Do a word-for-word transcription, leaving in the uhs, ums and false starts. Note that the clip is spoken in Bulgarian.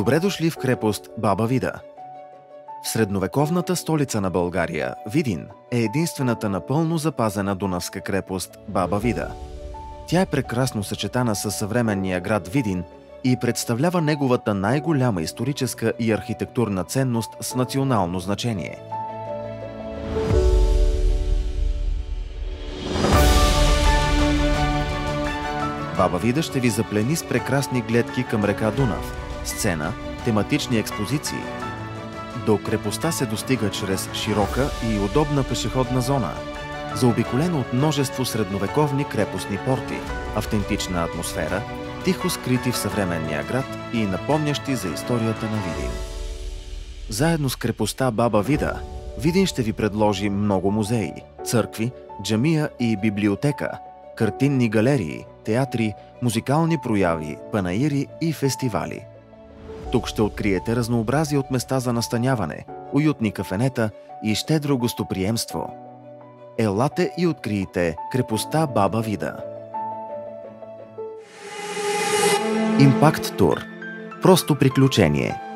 Добре дошли в крепост Баба Вида. В средновековната столица на България, Видин, е единствената напълно запазена дунавска крепост Баба Вида. Тя е прекрасно съчетана със съвременния град Видин и представлява неговата най-голяма историческа и архитектурна ценност с национално значение. Баба Вида ще ви заплени с прекрасни гледки към река Дунав, сцена, тематични експозиции. До крепостта се достига чрез широка и удобна пешеходна зона, заобиколена от множество средновековни крепостни порти, автентична атмосфера, тихо скрити в съвременния град и напомнящи за историята на Видин. Заедно с крепостта Баба Вида, Видин ще ви предложи много музеи, църкви, джамия и библиотека, картинни галерии, театри, музикални прояви, панаири и фестивали. Тук ще откриете разнообразие от места за настаняване, уютни кафенета и щедро гостоприемство. Елате и открийте крепостта Баба Вида. Импакт Тур. Просто приключение.